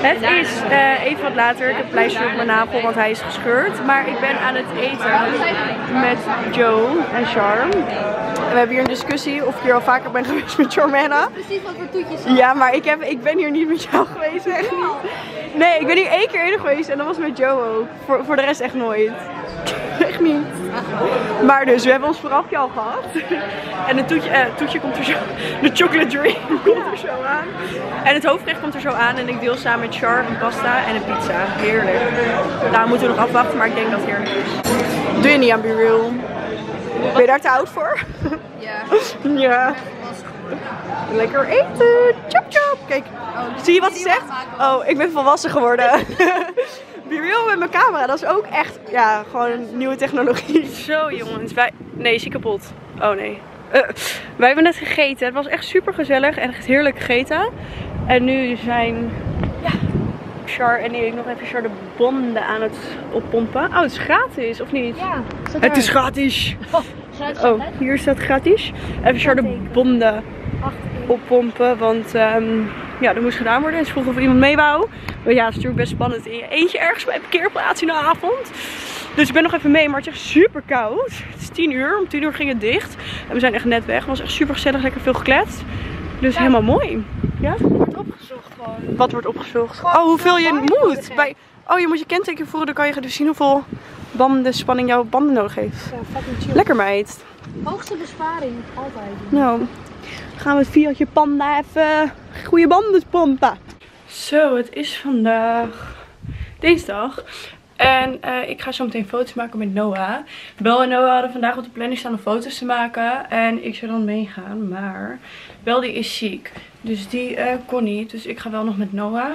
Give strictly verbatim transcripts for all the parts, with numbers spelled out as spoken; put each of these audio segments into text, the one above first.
Het is uh, even wat later. Ik heb pleister op mijn nagel, want hij is gescheurd. Maar ik ben aan het eten met Joe en Charm. En we hebben hier een discussie of ik hier al vaker ben geweest met Charmana. Precies wat voor toetjes zijn. Ja, maar ik, heb, ik ben hier niet met jou geweest. Echt niet. Nee, ik ben hier één keer eerder geweest en dat was met Joe ook. Voor, voor de rest echt nooit. Echt niet. Maar dus, we hebben ons voorafje al gehad. En het toetje, eh, toetje komt er zo. De chocolate dream komt er zo aan. En het hoofdgerecht komt er zo aan. En ik deel samen met Char een pasta en een pizza. Heerlijk. Nou, moeten we nog afwachten, maar ik denk dat het heerlijk is. Doe je niet aan B-Real? Ben je daar te oud voor? Ja. Ja. Lekker eten. Chop chop. Kijk, zie je wat ze zegt? Oh, ik ben volwassen geworden. B-Real met mijn camera, dat is ook echt, ja, gewoon een nieuwe technologie. Zo jongens, wij... Nee, is hij kapot? Oh nee. Uh, wij hebben net gegeten. Het was echt super gezellig en echt heerlijk gegeten. En nu zijn, ja, Char en ik nog even Char de bonden aan het oppompen. Oh, het is gratis, of niet? Ja. Het is gratis. Gratis. Oh, hier staat gratis. Even Char de bonden oppompen, want um, ja, dat moest gedaan worden. En ze vroegen of iemand mee wou. Maar ja, het is natuurlijk best spannend in je eentje ergens bij een parkeerplaats in de avond. Dus ik ben nog even mee, maar het is echt super koud. Het is tien uur, om tien uur ging het dicht. En we zijn echt net weg. Het was echt super gezellig, lekker veel gekletst. Dus ja, helemaal mooi. Ja? Wordt opgezocht gewoon. Wat wordt opgezocht? Oh, hoeveel je moet. Bij... Oh, je moet je kenteken voeren, dan kan je dus zien hoeveel bandenspanning jouw banden nodig heeft. Ja, fucking chill. Lekker meid. Hoogste besparing, altijd. Nou, gaan we het Fiatje Panda even goede banden pompen. Zo, het is vandaag dinsdag. En uh, ik ga zo meteen foto's maken met Noah. Bel en Noah hadden vandaag op de planning staan om foto's te maken. En ik zou dan meegaan. Maar Bel die is ziek. Dus die uh, kon niet. Dus ik ga wel nog met Noah.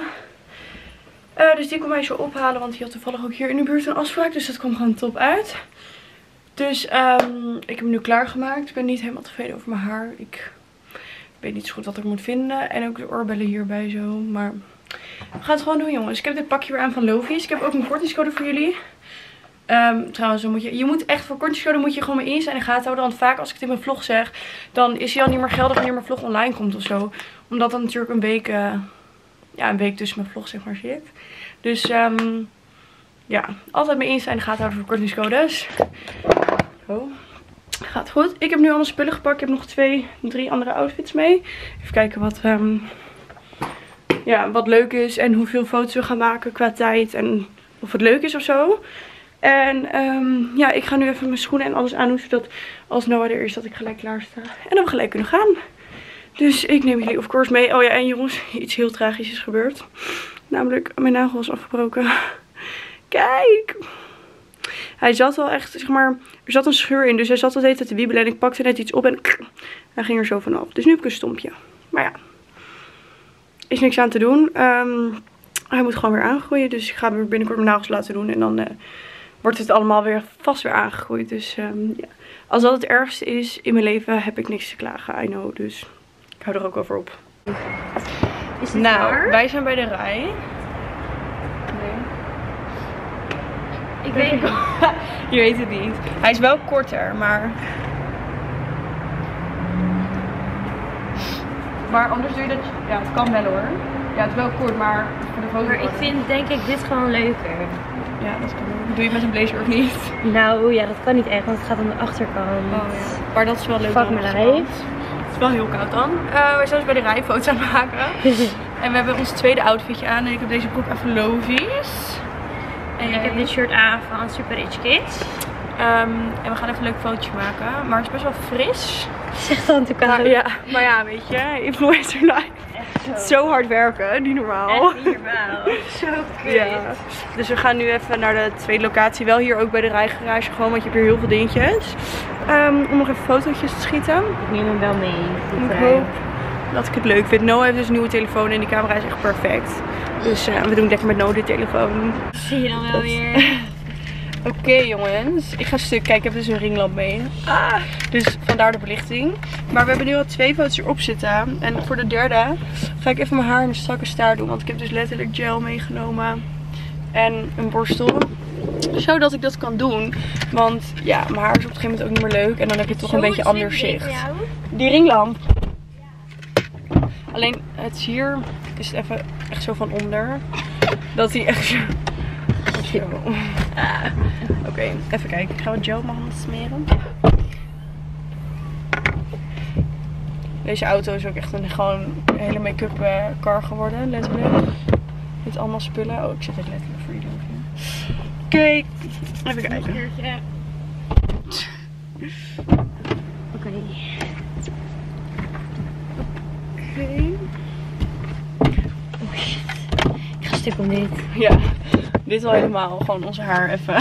Uh, dus die kon mij zo ophalen. Want die had toevallig ook hier in de buurt een afspraak. Dus dat kwam gewoon top uit. Dus um, ik heb hem nu klaargemaakt. Ik ben niet helemaal tevreden over mijn haar. Ik weet niet zo goed wat ik moet vinden. En ook de oorbellen hierbij zo. Maar we gaan het gewoon doen, jongens. Ik heb dit pakje weer aan van Lovies. Ik heb ook een kortingscode voor jullie. Um, trouwens, dan moet je, je moet echt voor kortingscode moet je gewoon mee in zijn en gaten houden. Want vaak als ik het in mijn vlog zeg, dan is hij al niet meer geldig wanneer mijn vlog online komt of zo. Omdat dan natuurlijk een week, uh, ja, een week tussen mijn vlog zeg maar zit. Dus um, ja, altijd mee in zijn en gaten houden voor kortingscodes. Oh. Gaat goed. Ik heb nu alle spullen gepakt. Ik heb nog twee, drie andere outfits mee. Even kijken wat, um, ja, wat leuk is en hoeveel foto's we gaan maken qua tijd en of het leuk is of zo. En um, ja, ik ga nu even mijn schoenen en alles aandoen, zodat als Noah er is dat ik gelijk klaar sta. En dan we gelijk kunnen gaan. Dus ik neem jullie of course mee. Oh ja, en jongens, iets heel tragisch is gebeurd. Namelijk, mijn nagel was afgebroken. Kijk! Hij zat wel echt, zeg maar, er zat een scheur in. Dus hij zat al de hele tijd te wiebelen. En ik pakte net iets op en hij ging er zo vanaf. Dus nu heb ik een stompje. Maar ja, is niks aan te doen. Um, hij moet gewoon weer aangroeien. Dus ik ga weer binnenkort mijn nagels laten doen. En dan uh, wordt het allemaal weer vast weer aangegroeid. Dus um, ja, als dat het ergste is in mijn leven, heb ik niks te klagen. I know. Dus ik hou er ook over op. Is dit Nou, waar? wij zijn bij de rij. Ik weet het niet. Je weet het niet. Hij is wel korter, maar... Maar anders doe je dat... Ja, het kan wel hoor. Ja, het is wel kort, maar voor de foto... Maar ik vind denk ik dit gewoon leuker. Ja, dat kan wel. Doe je het met een blazer of niet? Nou ja, dat kan niet echt, want het gaat aan de achterkant. Oh ja. Maar dat is wel leuk. Fuck mijn lijf. Het is wel heel koud dan. Uh, we zijn dus bij de rij foto's aan het maken. En we hebben ons tweede outfitje aan. En ik heb deze broek van Lovies. En ik heb dit shirt aan van Super Rich Kids. Um, en we gaan even een leuk fotootje maken. Maar het is best wel fris. Zeg dan te koud. Maar ja, maar ja, weet je, influencer life. Echt zo. zo hard werken, niet normaal. Echt niet normaal. Zo kut. Ja. Dus we gaan nu even naar de tweede locatie. Wel hier ook bij de rijgarage gewoon, want je hebt hier heel veel dingetjes. Um, om nog even fotootjes te schieten. Ik neem hem wel mee. Ik hoop dat ik het leuk vind. Noah heeft dus een nieuwe telefoon en die camera is echt perfect. Dus uh, we doen lekker met Noah de telefoon. Zie je dan wel weer. Oké okay, jongens, ik ga stuk kijken. Ik heb dus een ringlamp mee. Ah, dus vandaar de belichting. Maar we hebben nu al twee foto's erop zitten. En voor de derde ga ik even mijn haar in een strakke staart doen. Want ik heb dus letterlijk gel meegenomen. En een borstel. Zodat ik dat kan doen. Want ja, mijn haar is op een gegeven moment ook niet meer leuk. En dan heb je toch een beetje ander zicht. Die ringlamp. Alleen het is hier. Is het even echt zo van onder. Dat hij echt zo... zo. Ah. Oké, okay, even kijken. Gaan we gel mijn handen smeren? Deze auto is ook echt een, gewoon een hele make-up uh, car geworden, letterlijk. Met allemaal spullen. Oh, ik zeg het letterlijk voor jullie. Oké, okay, even kijken. Oké. Okay. Okay. Oh shit. Ik ga stuk om dit. Ja, dit al helemaal. Gewoon onze haar even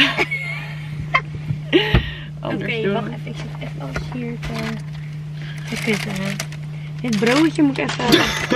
anders okay, doen. Oké, wacht even. Ik zit echt alles hier te... Even, dit broodje moet ik even...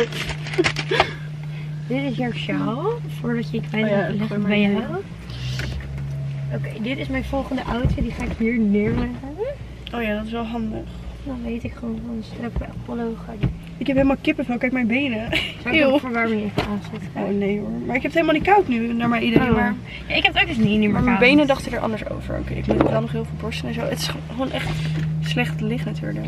Dit is jouw sjaal. Voordat je kwijt oh ja, leg het bij jou. Oké, okay, dit is mijn volgende outfit. Die ga ik hier neerleggen. Oh ja, dat is wel handig. Dan weet ik gewoon van straks bij Apollo ga ik. Ik heb helemaal kippenvel. Kijk mijn benen. Zou ik ook verwarming even aanzetten? Oh nee hoor. Maar ik heb het helemaal niet koud nu. Naar mijn idee. Oh. Maar... Ja, ik heb het ook dus niet, niet meer maar koud. mijn benen dachten er anders over. Oké, okay, ik moet wel nog heel veel borsten en zo. Het is gewoon echt slecht licht natuurlijk.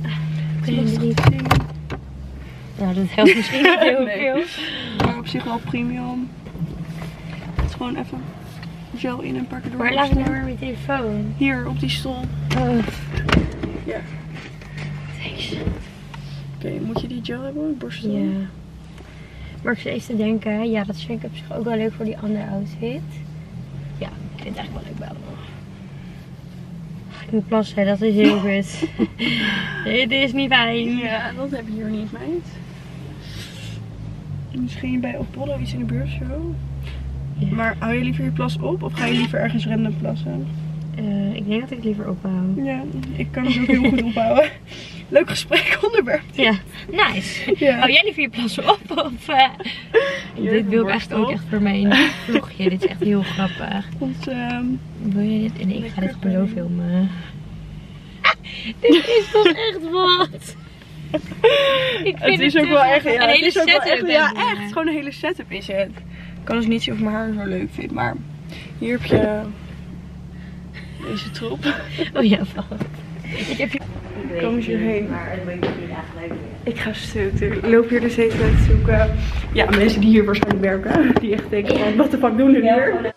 Ja, dat helpt misschien niet heel nee. veel. Maar op zich wel premium. Het is gewoon even gel in en een paar keer door. Waar laat ik nou weer mijn telefoon? Hier, op die stoel. Oh. Ja. Thanks. Oké, okay, moet je die gel hebben? Borstel? Ja. Maar ik zit eens te denken, ja, dat vind ik op zich ook wel leuk voor die andere outfit. Ja, ik vind het eigenlijk wel leuk bij allemaal. Ik moet plassen, dat is heel goed. Dit is niet fijn. Ja, dat heb je hier niet, meid. Misschien bij Apollo iets in de buurt zo. Ja. Maar hou je liever je plas op of ga je liever ergens random plassen? Uh, ik denk dat ik het liever ophoud. Ja, ik kan het ook heel goed ophouden. Leuk gesprek onderwerp. Ja, nice. Ja. Hou jij liever je plassen op of... Uh... Dit wil ik echt ook echt voor mijn vlogje. Dit is echt heel grappig. Ons, um... Wil je dit? En ik ga dit gewoon zo filmen. Dit is toch echt wat? Ik vind het is het ook wel echt, ja, een hele setup. Echt, ja, echt. Gewoon een hele setup is het. Ik kan dus niet zien of mijn haar zo leuk vindt, maar hier heb je deze troep. Oh ja, wat? Ik heb hier... Kom eens hierheen. Ik ga stuk. Ik loop hier dus even te zoeken. Ja, mensen die hier waarschijnlijk werken. Die echt denken van, wat de fuck doen jullie hier?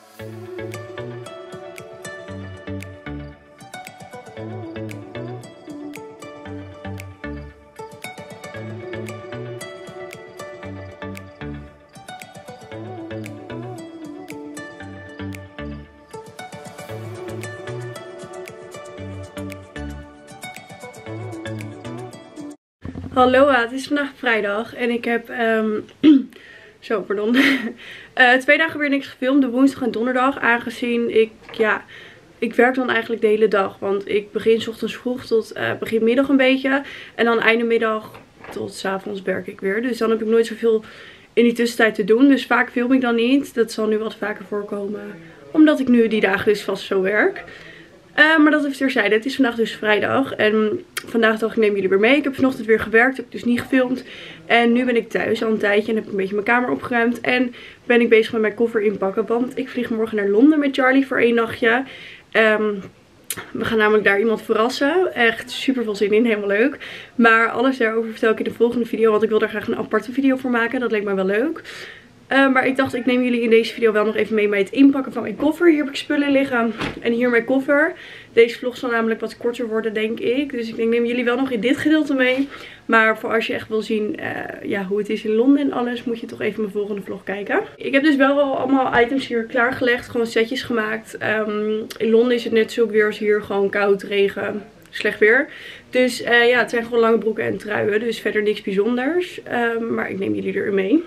Hallo, het is vandaag vrijdag en ik heb, um, zo pardon, uh, twee dagen weer niks gefilmd, de woensdag en donderdag, aangezien ik, ja, ik werk dan eigenlijk de hele dag. Want ik begin 's ochtends vroeg tot uh, begin middag een beetje en dan einde middag tot 's avonds werk ik weer. Dus dan heb ik nooit zoveel in die tussentijd te doen, dus vaak film ik dan niet. Dat zal nu wat vaker voorkomen, omdat ik nu die dagen dus vast zo werk. Uh, maar dat even terzijde. Het is vandaag dus vrijdag. En vandaag dacht ik, neem jullie weer mee. Ik heb vanochtend weer gewerkt. Heb ik dus niet gefilmd. En nu ben ik thuis al een tijdje. En heb ik een beetje mijn kamer opgeruimd. En ben ik bezig met mijn koffer inpakken. Want ik vlieg morgen naar Londen met Charlie voor één nachtje. Um, we gaan namelijk daar iemand verrassen. Echt super veel zin in. Helemaal leuk. Maar alles daarover vertel ik in de volgende video. Want ik wil daar graag een aparte video voor maken. Dat leek mij wel leuk. Uh, maar ik dacht, ik neem jullie in deze video wel nog even mee bij het inpakken van mijn koffer. Hier heb ik spullen liggen. En hier mijn koffer. Deze vlog zal namelijk wat korter worden, denk ik. Dus ik denk, neem jullie wel nog in dit gedeelte mee. Maar voor als je echt wil zien uh, ja, hoe het is in Londen en alles, moet je toch even mijn volgende vlog kijken. Ik heb dus wel al allemaal items hier klaargelegd. Gewoon setjes gemaakt. Um, in Londen is het net zo weer als hier. Gewoon koud, regen, slecht weer. Dus uh, ja, het zijn gewoon lange broeken en truien. Dus verder niks bijzonders. Um, maar ik neem jullie erin mee.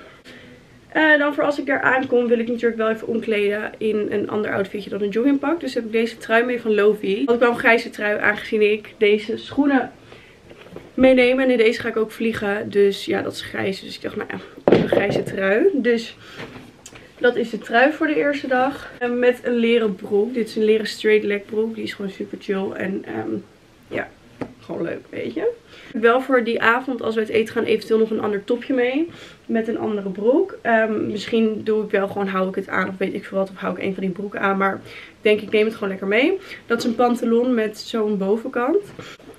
Uh, dan voor als ik daar aankom wil ik natuurlijk wel even omkleden in een ander outfitje dan een joggingpak. Dus heb ik deze trui mee van Lovi. Want ik wel een grijze trui aangezien ik deze schoenen meeneem. En in deze ga ik ook vliegen. Dus ja, dat is grijs. Dus ik dacht, nou ja, een grijze trui. Dus dat is de trui voor de eerste dag. En met een leren broek. Dit is een leren straight leg broek. Die is gewoon super chill. En um, ja, gewoon leuk, weet je. Wel voor die avond als we uit eten gaan eventueel nog een ander topje mee. Met een andere broek. Um, misschien doe ik wel gewoon, hou ik het aan of weet ik veel wat. Of hou ik een van die broeken aan. Maar ik denk ik neem het gewoon lekker mee. Dat is een pantalon met zo'n bovenkant.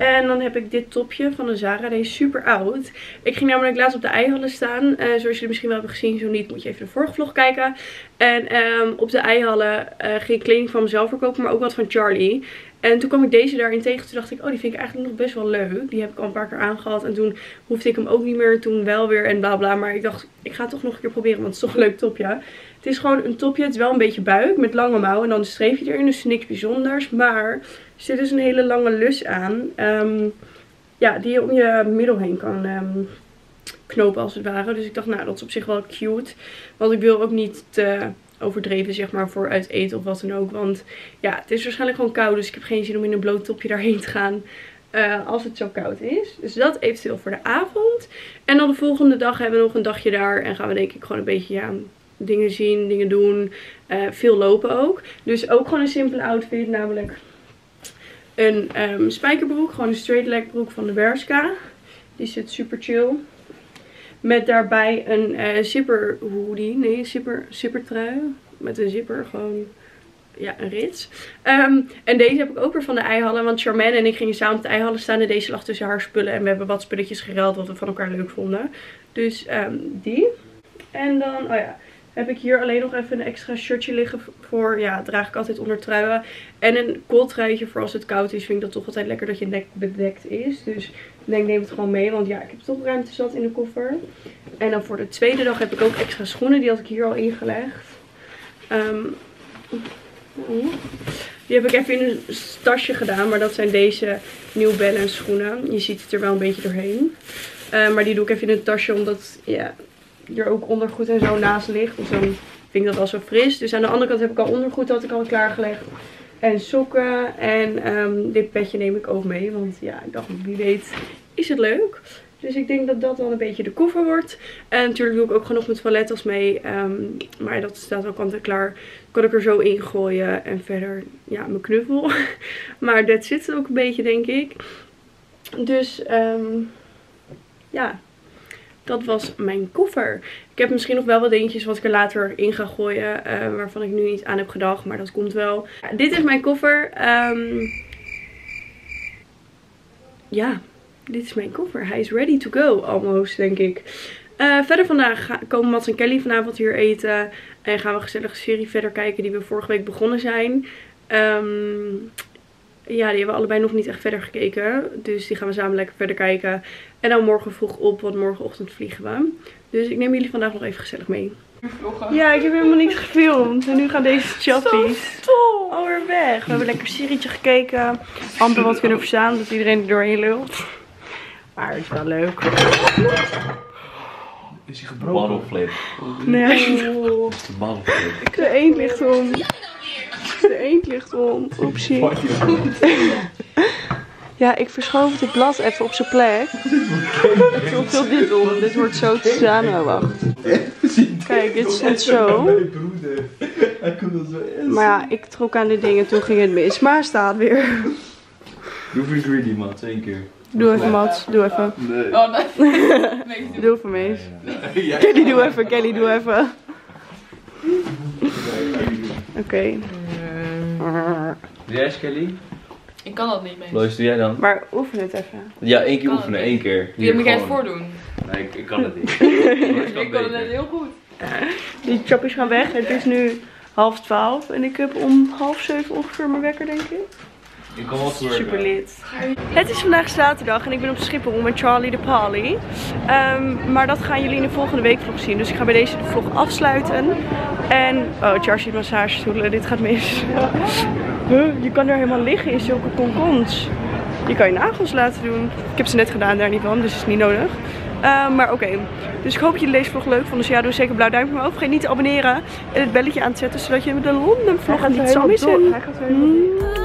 En dan heb ik dit topje van de Zara. Deze is super oud. Ik ging namelijk laatst op de Eihallen staan. Uh, zoals jullie misschien wel hebben gezien. Zo niet, moet je even de vorige vlog kijken. En um, op de Eihallen uh, ging ik kleding van mezelf verkopen. Maar ook wat van Charlie. En toen kwam ik deze daarin tegen. Toen dacht ik, oh, die vind ik eigenlijk nog best wel leuk. Die heb ik al een paar keer aangehad. En toen hoefde ik hem ook niet meer. Toen wel weer en bla bla. Maar ik dacht, ik ga het toch nog een keer proberen. Want het is toch een leuk topje. Het is gewoon een topje. Het is wel een beetje buik met lange mouwen. En dan een streepje erin. Dus niks bijzonders. Maar er zit dus een hele lange lus aan. Um, ja, die je om je middel heen kan um, knopen als het ware. Dus ik dacht, nou, dat is op zich wel cute. Want ik wil ook niet te overdreven, zeg maar, voor uit eten of wat dan ook. Want ja, het is waarschijnlijk gewoon koud. Dus ik heb geen zin om in een bloot topje daarheen te gaan. Uh, als het zo koud is. Dus dat eventueel voor de avond. En dan de volgende dag hebben we nog een dagje daar. En gaan we denk ik gewoon een beetje, ja, dingen zien, dingen doen. Uh, veel lopen ook. Dus ook gewoon een simpele outfit. Namelijk een um, spijkerbroek. Gewoon een straight leg broek van de Bershka. Die zit super chill. Met daarbij een uh, zipper hoodie. Nee, zipper, zipper trui. Met een zipper gewoon. Ja, een rits. Um, en deze heb ik ook weer van de Eihallen. Want Charmaine en ik gingen samen op de Eihallen staan. En deze lag tussen haar spullen. En we hebben wat spulletjes geruild wat we van elkaar leuk vonden. Dus um, die. En dan, oh ja, heb ik hier alleen nog even een extra shirtje liggen voor. Ja, draag ik altijd onder truien. En een kooltruitje voor als het koud is. Vind ik dat toch altijd lekker dat je nek bedekt is. Dus ik denk, neem het gewoon mee. Want ja, ik heb toch ruimte zat in de koffer. En dan voor de tweede dag heb ik ook extra schoenen. Die had ik hier al ingelegd. Um, Die heb ik even in een tasje gedaan. Maar dat zijn deze New Balance schoenen. Je ziet het er wel een beetje doorheen. Uh, maar die doe ik even in een tasje. Omdat ja, er ook ondergoed en zo naast ligt. Dus dan vind ik dat wel zo fris. Dus aan de andere kant heb ik al ondergoed. Dat had ik al klaargelegd. En sokken. En um, dit petje neem ik ook mee. Want ja, ik dacht, wie weet is het leuk. Dus ik denk dat dat dan een beetje de koffer wordt. En natuurlijk doe ik ook genoeg mijn toilettas mee. Um, maar dat staat ook altijd klaar. Kan ik er zo in gooien. En verder, ja, mijn knuffel. Maar dat zit ook een beetje, denk ik. Dus, um, ja. Dat was mijn koffer. Ik heb misschien nog wel wat dingetjes wat ik er later in ga gooien. Uh, waarvan ik nu niet aan heb gedacht. Maar dat komt wel. Ja, dit is mijn koffer. Um, ja. Dit is mijn koffer. Hij is ready to go, almost, denk ik. Uh, verder vandaag gaan, komen Mats en Kelly vanavond hier eten. En gaan we een gezellige serie verder kijken die we vorige week begonnen zijn. Um, ja, die hebben we allebei nog niet echt verder gekeken. Dus die gaan we samen lekker verder kijken. En dan morgen vroeg op, want morgenochtend vliegen we. Dus ik neem jullie vandaag nog even gezellig mee. Ja, ik heb helemaal niks gefilmd. En nu gaan deze chappies alweer weg. We hebben lekker een serietje gekeken. Amper wat kunnen verstaan, dat iedereen er doorheen lult. Maar het is wel leuk. Is hij gebroken? Bottleflip. Nee. De bottleflip. De eend ligt om. De eend ligt om. Oepsie. Ja, ik verschoof het blad even op zijn plek. Ik wil dit om. Dit wordt zo te staan. Oh, wacht. Kijk, dit stond zo. Maar ja, ik trok aan dit ding en toen ging het mis. Maar hij staat weer. Doe even greedy, man. Twee keer. Doe even, Mats. Doe even. Nee. Oh, nee. Doe even, Mees. Kelly, doe even. Kelly, doe even. Oké. Okay. Doe jij eens, Kelly? Ik kan dat niet, mee. Lois, doe jij dan? Maar oefen het even. Ja, één keer oefenen. één keer. Hier moet jij het voordoen. Nee, ik, ik kan het niet. Ik kan het net heel goed. Die choppies gaan weg. Het is nu half twaalf. En ik heb om half zeven ongeveer mijn wekker, denk ik. Ik kan wel voor. Super lid. Het is vandaag zaterdag en ik ben op Schiphol met Charlie de Polly. Um, maar dat gaan jullie in de volgende week vlog zien. Dus ik ga bij deze de vlog afsluiten. En, oh, Charlie massagestoelen, dit gaat mis. Huh, je kan er helemaal liggen in zulke konkons. Je kan je nagels laten doen. Ik heb ze net gedaan, daar niet van, dus het is niet nodig. Uh, maar oké, okay. Dus ik hoop dat jullie deze vlog leuk vonden. Dus ja, doe zeker een blauw duimpje omhoog. Vergeet niet te abonneren en het belletje aan te zetten, zodat je de Londen vlog niet zal missen.